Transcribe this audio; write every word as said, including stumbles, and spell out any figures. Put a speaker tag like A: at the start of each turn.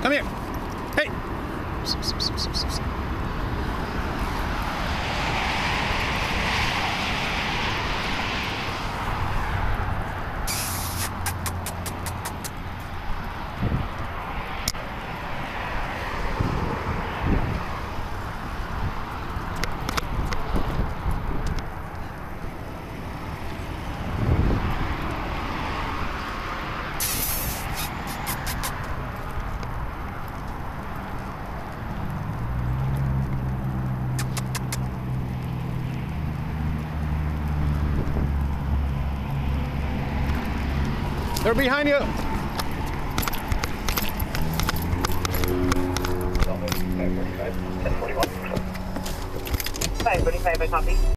A: Come here. Hey. They're behind you.
B: five forty-five, I copy.